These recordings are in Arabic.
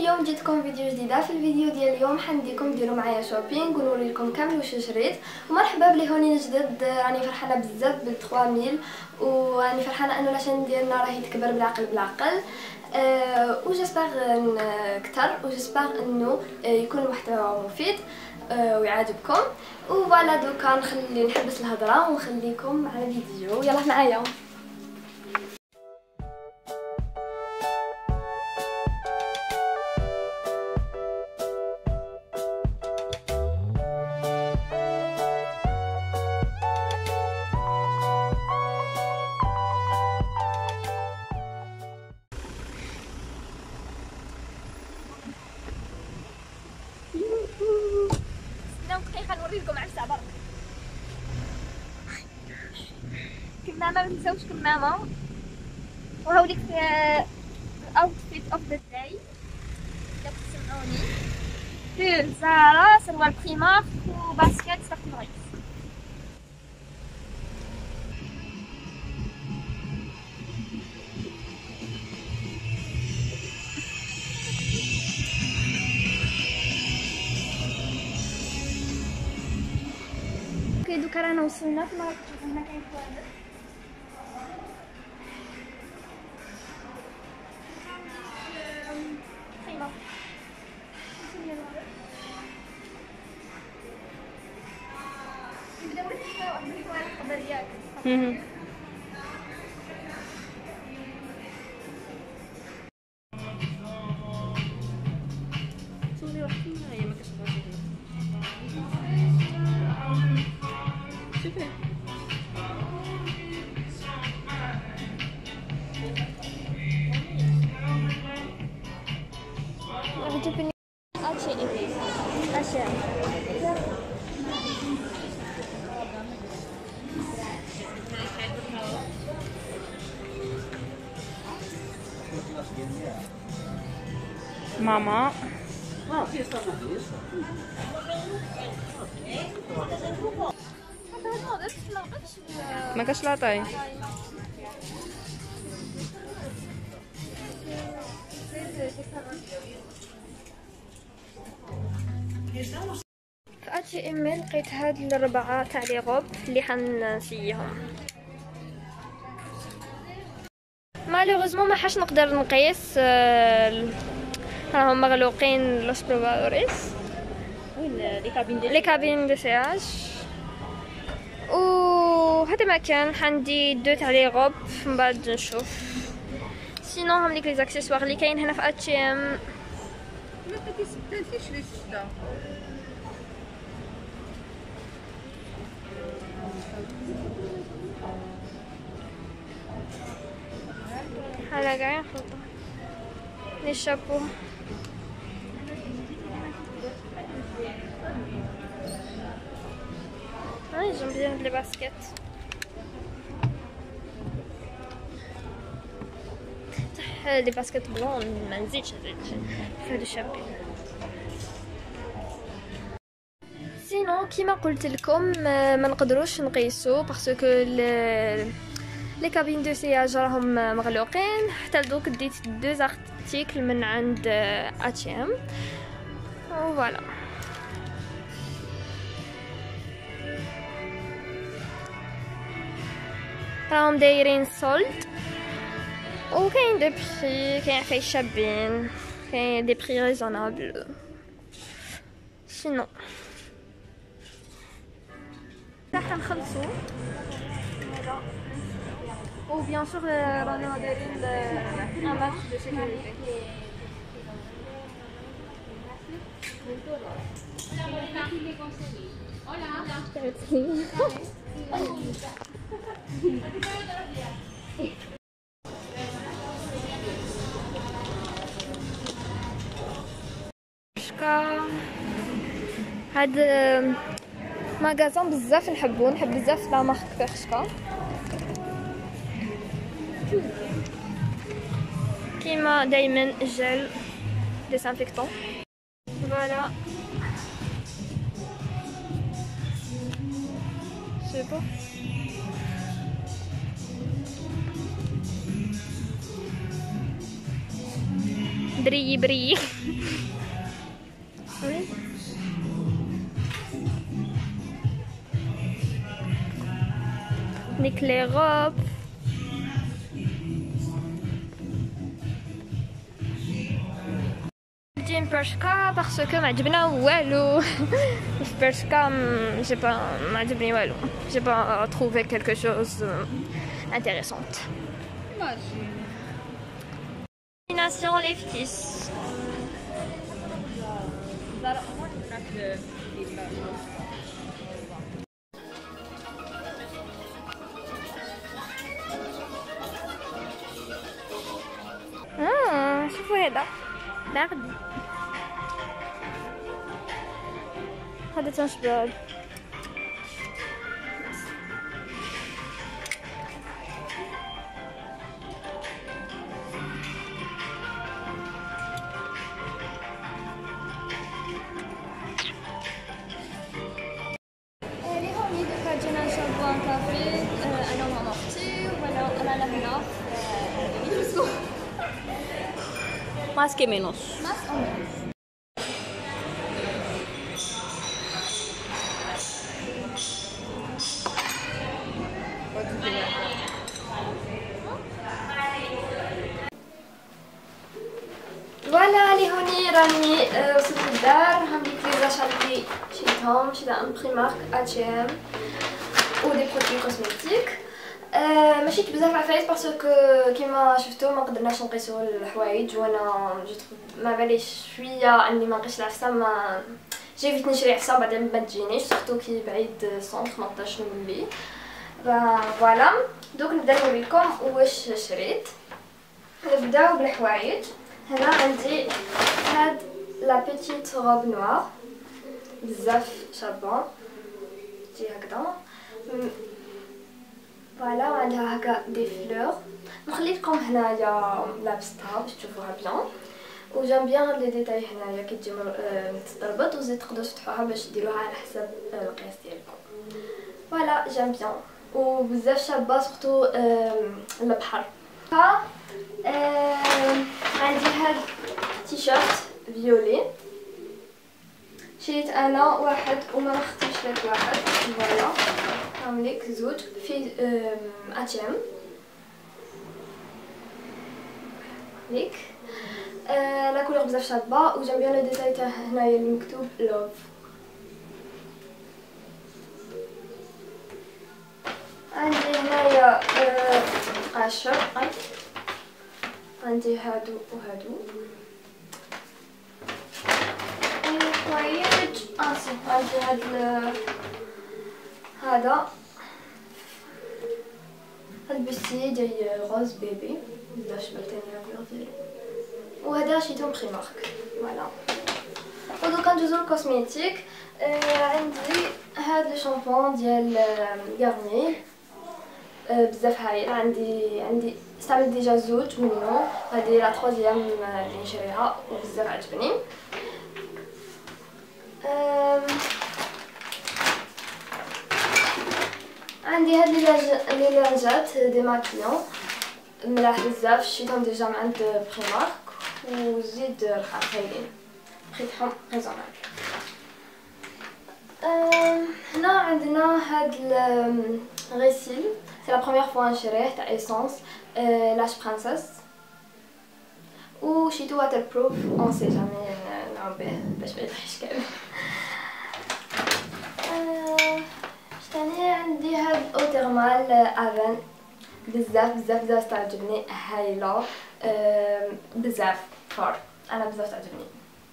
اليوم جيتكم فيديو جديده. في الفيديو ديال اليوم حنديكم ديروا معايا شوبينغ ونوري لكم كامل واش شريت. ومرحبا بلي هوني جدد، راني فرحانه بزاف بال 3000 وراني فرحانه انه لاشين ديالنا راهي تكبر بالعقل بالعقل. وجيسبر كتر وجيسبر انه يكون المحتوى مفيد ويعجبكم. وفوالا دوكا نحبس الهضره ونخليكم على الفيديو. يلا معايا. دقيقة نوريكم عرسة برك. كمامة متنساوش كمامة، وهاوليك الاوتفيت اوف ذا داي الا تسمعوني. بول زارا، سروال بريمارك وباسكيت ستافن ريس. اوكي دوكا رانا وصلنا في مراكش. هنا كاين فوادر خيمة. نبداو واحد القبر ديالك. صوري واحد هي ما كتبغاش شوفي. عجبني اشياء ماما. ما كاش لاطاي. في اتي ام لقيت هاد الربعه تاع لي غوب اللي حنسيهم. مالوغوزمون ما حاش نقدر نقيس، راهم مغلوقين لوس بروفادوريس وين لي كابين دو سياج. وهذا ما كان عندي دو تاع لي غوب، من بعد نشوف. سينو هم ديك لي زاكسيسوار اللي كاين هنا في اتش ام. ما كتستنسيش لي سدا. هلا كاع يخلطوا لي شابو. هاي جنبي هاد لي باسكيت. صح لي باسكيت بلون ما نزيدش في هاد الشابين. سينو كيما قلت لكم ما نقدروش نقيسو باسكو لي كابين دو سياج راهم مغلوقين. حتى دوك ديت دو زارتيكل من عند اتش ام وفوالا. راهم دايرين سولد وكاين دي بري، كاين عفايس شابين، كاين دي بري ريزونابل. سينو راح نخلصو. و بيان سور رانا دايرين ان ماتش دو سيكوريتي. هاد ماغازان بزاف نحب بزاف لا مارك بيرشكا. كيما دايما جل ديسانفيكتون. فوالا سي بون. بري بري. نيك لي غوب. جيم برشكا باسكو ما عجبنا والو. في برشكا جي با ما عجبني والو. جي با trouvé quelque chose intéressante. Destination les fils. شوفوا هذا باردي. هذا تنشباب. جينا نشربوا ان كافي انا وماما اختي وانا هنا Más que menos. ماس او مينوس. فوالا لي هوني راني وصلت للدار. ها ديك لي زاشات لي شريتهم. شريت ان بريمارك اتش ام و دي برودوي كوزميتيك. ماشي بزاف عفايس باسكو كيما شفتو ما قدرناش نقيسو الحوايج وانا ما باليش شويه اني ما نقيش العفسه. ما جيت نشري عفسه بعدين ما تجينيش سورتو كي بعيد 118 ملي. فوالا دوك نبدا نوريكم واش شريت. نبداو بالحوايج. هنا عندي هاد لا بيتيت روب نوار بزاف شابه تجي هكذا. فوالا وعندها هكا دي فلور. نخلي لكم هنايا لابستها باش تشوفوها بيان. وجام بيان لي ديتاي هنايا كي تجي تتربط وزيد تقدروا تفتحوها باش ديروها على حسب القياس ديالكم. فوالا جام بيان وبزاف شابه سورتو البحر. ها عندي هاد تيشيرت فيولي شريت انا واحد وما اختي شريت واحد. فوالا نعملك زوج في اتشم ليك لا كولور بزاف شابه وجنب لي ديتاي تاع هنايا اللي مكتوب لوف. عندي هنايا قاشر. عندي هادو وهادو الحوايج. عندي هذا البستي ديال غوز بيبي بزاف شبعتني الكولور ديالو. وهذا شريتو بريمارك. فوالا ودوكا ندوزو للكوسميتيك. عندي هاد لي شامبون ديال غارني بزاف هايل. عندي استعملت ديجا زوج منهم. هذه لا تروزيام اللي نشريها وبزاف عجبني. عندي هاد لي لانجات دي ماكيون ملاح بزاف. شريتهم ديجا من عند بريمارك وزيد رخاص هايلين بريتهم ريزونابل. هنا عندنا هاد الغسيل سي لا بروميير فوا نشريه تاع ايسونس لاش برانسيس و شيتو واتر بروف اون سي جامي نعوم به باش ما يطيحش كامل. ثاني عندي هاد او تيرمال افان بزاف تعجبني هايله بزاف فور. انا بزاف تعجبني.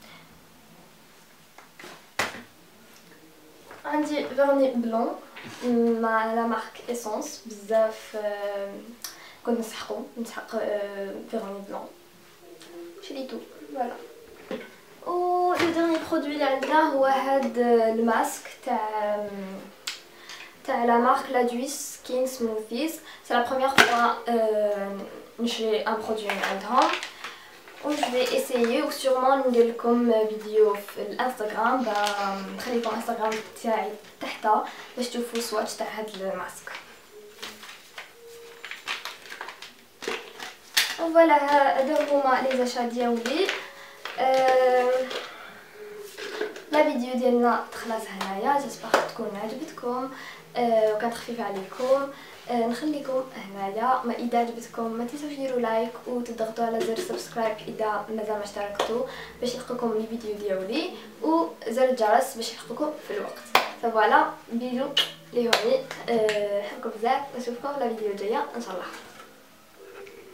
عندي فيرني بلون مع لا مارك ايسونس بزاف كنت نسحق فيرني بلون شريتو. فوالا و لو ديرني برودوي اللي عندنا هو هاد الماسك تاع لا مارك لا دويس سكين سموثيز. سي لا بروميير فوا نشري ان برودوي من عندهم و جو في اسيي و سيغمون ندير لكم فيديو في الانستغرام. نخلي لكم الانستغرام تاعي تحت باش تشوفوا السواتش تاع هاد الماسك. فوالا هادو هما لي زاشا ديالي. لا فيديو ديالنا تخلص هنايا، جيسبر تكون عجبتكم وكانت خفيفه عليكم. نخليكم هنايا، ما اذا عجبتكم ما تنساوش ديروا لايك وتضغطوا على زر سبسكرايب اذا مازال ما اشتركتوا باش يلحقكم لي فيديو ديالي، وزر الجرس باش يلحقكم في الوقت. فوالا بيجو لي هوني، نحبكم بزاف ونشوفكم في لا فيديو الجايه ان شاء الله.